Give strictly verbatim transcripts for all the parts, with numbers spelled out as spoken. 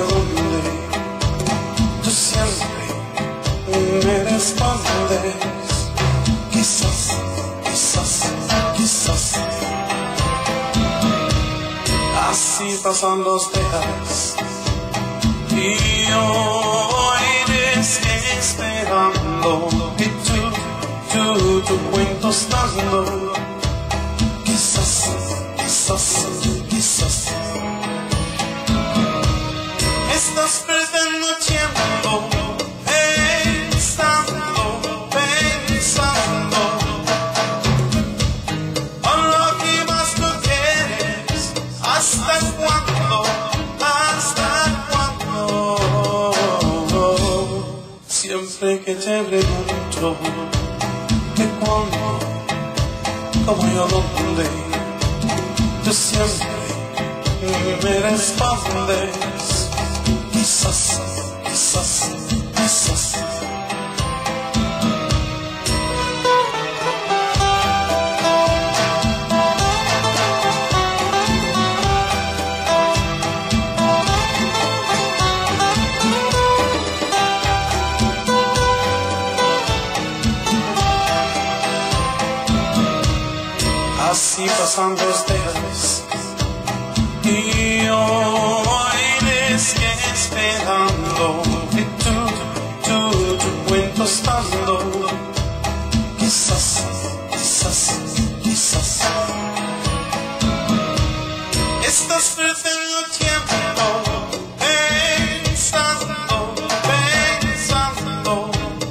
dónde, tú siempre me respondes. Quizás, quizás, quizás. Así pasan los días y hoy esperando y tú, tú, tu cuentos dando. Quizás, quizás, quizás. Estás perdiendo tiempo pensando, pensando en lo que más tú quieres. ¿Hasta cuándo? ¿Hasta cuándo? Siempre que te pregunto que cuándo, cómo y a dónde, tú siempre me respondes. Quizás, quizás, quizás. Así pasan los días y hoy es que esperando y tú, tú, tu cuentos dando. Quizás, quizás, quizás. Estás perdiendo tiempo pensando, pensando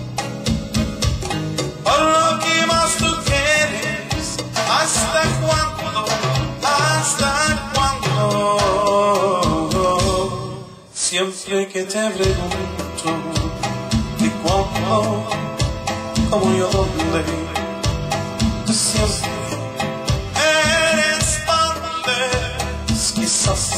por lo que más tú quieres. ¿Hasta cuándo? ¿Hasta cuándo? Siempre que te pregunto de cuándo, cómo y a dónde, tú siempre me respondes. Quizás,